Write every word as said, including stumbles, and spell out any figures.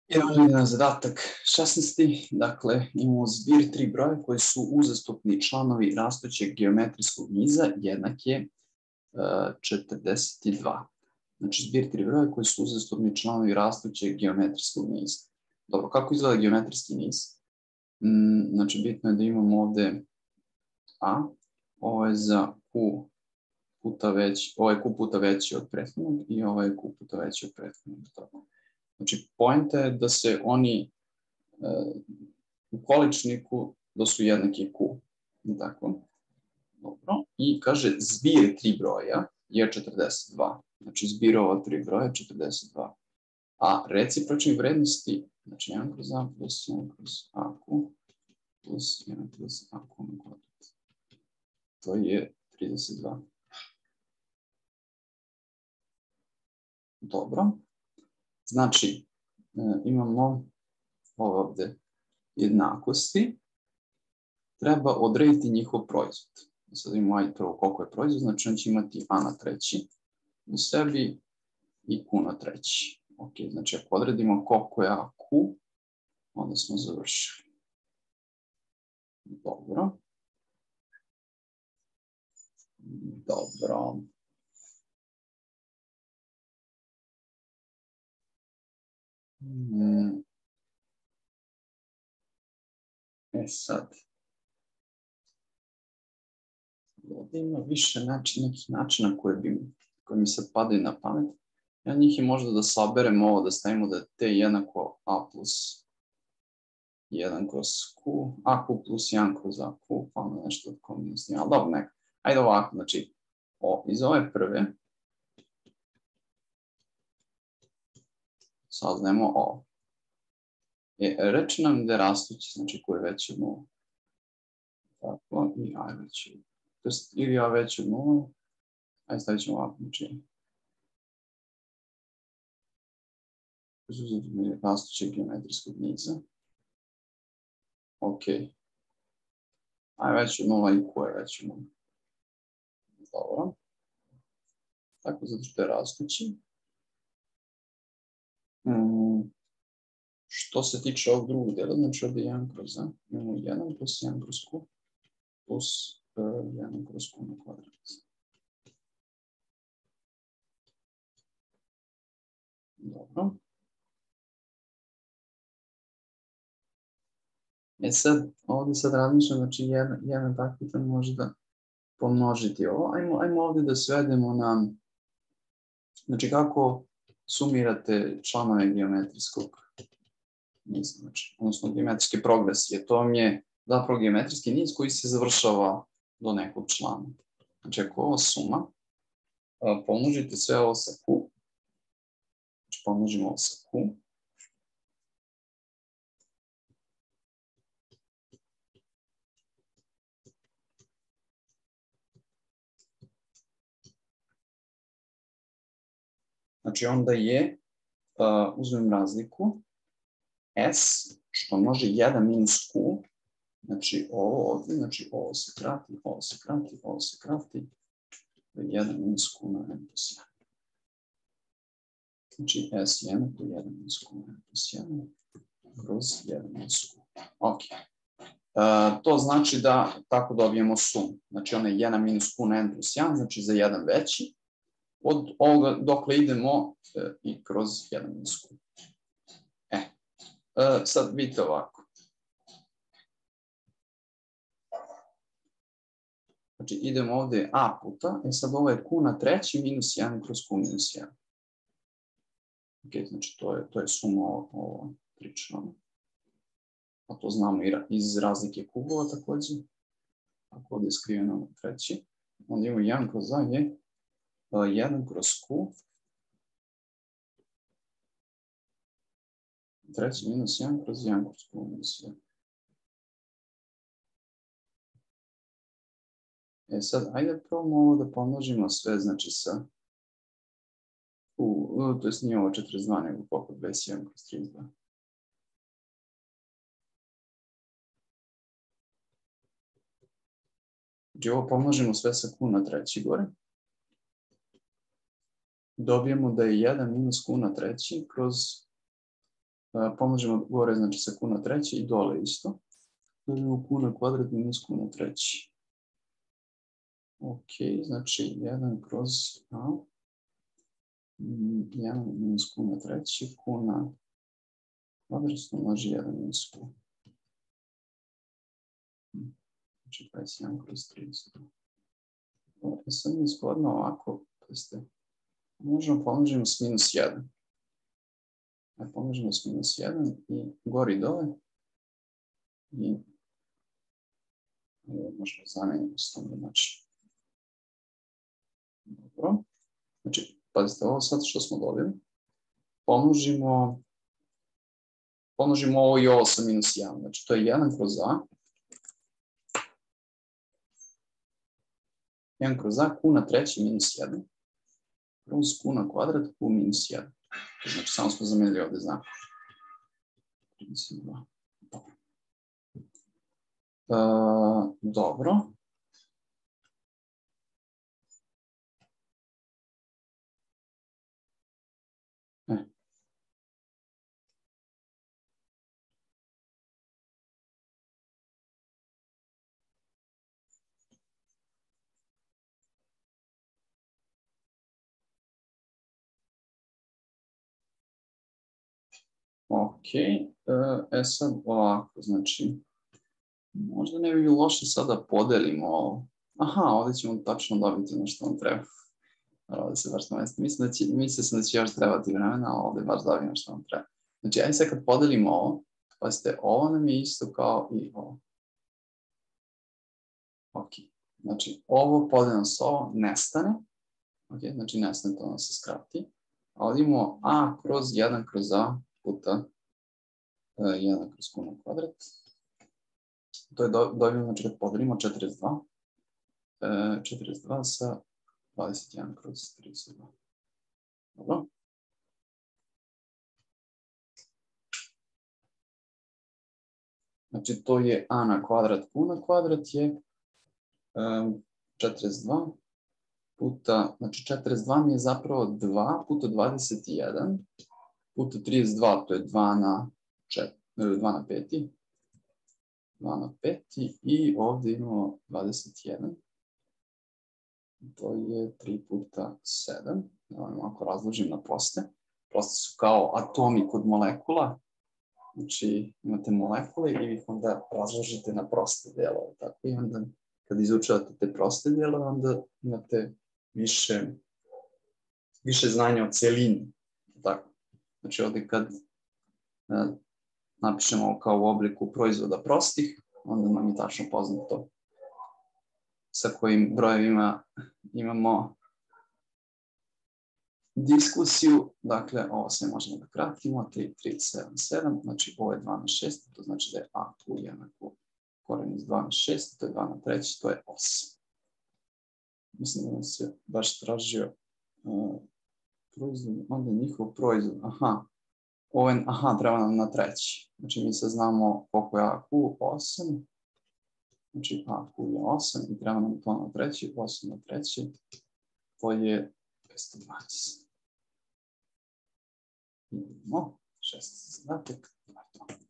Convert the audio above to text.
Idemo na zadatak šesnaesti. Dakle, imamo zbir tri broja koji su uzastopni članovi rastućeg geometrijskog niza jednak je uh, četrdeset dva. Znači, zbir tri broja koji su uzastopni članovi rastućeg geometrijskog niza. Dobro, kako izgleda geometrijski niz? Mm, znači, bitno je da imamo ovde A, ovo je za Q puta veći, ovo je Q puta veći od prethodnog i ovo je Q puta veći od prethodnog. Tako. Znači, poenta je da se oni uh, u količniku da su jednaki Q. Tako. Dobro. I kaže, zbir tri broja je četrdeset dva. Znači, zbir ova tri broja je četrdeset dva. A recipročnih vrednosti, znači jedan kroz A plus jedan kroz A Q plus jedan kroz A Q na kvadrat. To je trideset dva. Dobro. Znači, imamo ovde jednakosti. Treba odrediti njihov proizvod. Sad imamo ajde prvo koliko je proizvod, znači on će imati A na treći u sebi i Q na treći. Ok, znači ako odredimo koliko je A Q, onda smo završili. Dobro. Dobro. Hmm. E sad. Ovdje ima više način, nekih načina koje, bi, koje mi sad padaju na pamet. Ja njih je možda da saberemo ovo, da stavimo da je T jednako A plus jedan kroz Q, A Q plus jedan kroz A Q, pa onda nešto od kombinacije, ali dobro neka. Ajde ovako, znači, o, iz ove prve saznajemo ovo. E, reče nam da je rastući, znači koji je veći od nula. Tako, i A je veći od, to jest ili A veći od nula, ajde stavit ćemo ovako, znači, rastućeg geometrijskog niza. Ok. A je veći od nula i Q je veći od nula. Dobro. Tako, zato što je rastući. Hmm. Što se tiče ovog drugog dela, znači ovdje jedan kroz A, imamo jedan plus jedan kroz Q plus uh, jedan kroz Q na kvadrat. Dobro. E sad, ovdje sad razmišljam, znači jedan, jedan takvitan može da pomnožiti ovo. Ajmo, ajmo ovdje da svedemo na, znači kako sumirate članove geometrijskog niza, znači, odnosno geometrijske progresije. To vam je zapravo geometrijski niz koji se završava do nekog člana. Znači, ako ovo suma, pomnožite sve ovo sa Q, znači pomnožimo ovo sa Q, znači onda je, uh, uzmem razliku, S, što množi jedan minus Q, znači ovo ovdje, znači ovo se krati, ovo se krati, ovo se krati, jedan minus Q na N plus jedan. Znači S jednako jedan minus Q na N plus jedan, kroz jedan minus Q. Ok. Uh, to znači da tako dobijemo sum. Znači ona je jedan minus Q na N plus jedan, znači za jedan veći. Od ovoga dokle idemo uh, i kroz jedan minus Q. E, uh, sad vidite ovako. Znači idemo ovdje A puta, e sad ovo je Q na treći minus jedan kroz Q minus jedan. Ok, znači to je, to je suma ovo tri člana. A to znamo iz razlike kubova također. Ako ovdje je skriveno na treći, onda imamo jedan kroz A je jedan kroz Q, treći minus jedan kroz jedan kroz Q minus jedan. E sad, ajde probamo ovo da pomnožimo sve, znači sa, u, to jest nije ovo četrdeset dva, nego koliko dvadeset jedan kroz trideset dva. Znači ovo pomnožimo sve sa Q na treći gore. Dobijemo da je jedan minus Q na treći kroz pomnožimo gore, znači sa q na treći i dole isto. Dobijemo q na kvadrat minus q na treći. Ok, znači jedan kroz a. jedan minus q na treći, q na kvadrat množi jedan minus q. Znači dvadeset jedan kroz trideset. Dobro, sad je zgodno ovako, možemo pomnožimo s minus jedan. Pomnožimo s minus jedan i gori dole. I možemo zamijeniti s tom način. Dobro. Znači, pazite, ovo sad što smo dobili. Pomnožimo, pomnožimo ovo i ovo sa minus jedan. Znači, to je jedan kroz a. jedan kroz a, q na treći minus jedan. Kroz q na kvadrat, q minus jedan. Znači, samo smo zamijenili ovdje znak. Uh, dobro. E. Ok, e sad ovako, znači, možda ne bi bilo loše sada podelimo ovo. Aha, ovdje ćemo tačno dobiti ono što vam treba. Ovdje se baš namesti. Mislim da će, mislim da će još trebati vremena, ali ovdje baš dobijemo što vam treba. Znači, ajde sad kad podelimo ovo, pazite, ovo nam je isto kao i ovo. Ok, znači, ovo podeljeno s ovo nestane. Ok, znači nestane, to nam se skrati. A ovdje imamo a kroz jedan kroz a puta jedan kroz q na kvadrat. To je dobijemo, znači kad podelimo četrdeset dva. četrdeset dva sa dvadeset jedan kroz trideset dva. Dobro. Znači to je a na kvadrat, q na kvadrat je četrdeset dva puta, znači četrdeset dva mi je zapravo dva puta dvadeset jedan puta trideset dva, to je dva na pet. dva na pet i ovdje imamo dvadeset jedan. To je tri puta sedam. Ako razložim na proste. Proste su kao atomi kod molekula. Znači imate molekule i vi ih onda razložite na proste delove. Tako i onda kad izučavate te proste delove, onda imate više, više znanja o cijelini. Tako. Znači ovdje kad napišemo kao u obliku proizvoda prostih, onda nam je tačno poznato sa kojim brojevima imamo diskusiju. Dakle, ovo sve možemo da kratimo, tri, tri, sedam, sedam, znači ovo je dva na šest, to znači da je a tu jednako koren iz dva na šest, to je dva na treći, to je osam. Mislim da nam se baš tražio uh, proizvod, onda njihov proizvod, aha, ovo je, aha, treba nam na treći. Znači mi se znamo koliko je a q, osam. Znači a q je osam i treba nam to na treći, osam na treći. To je dvesta dvanaest. Imamo šest zadatak.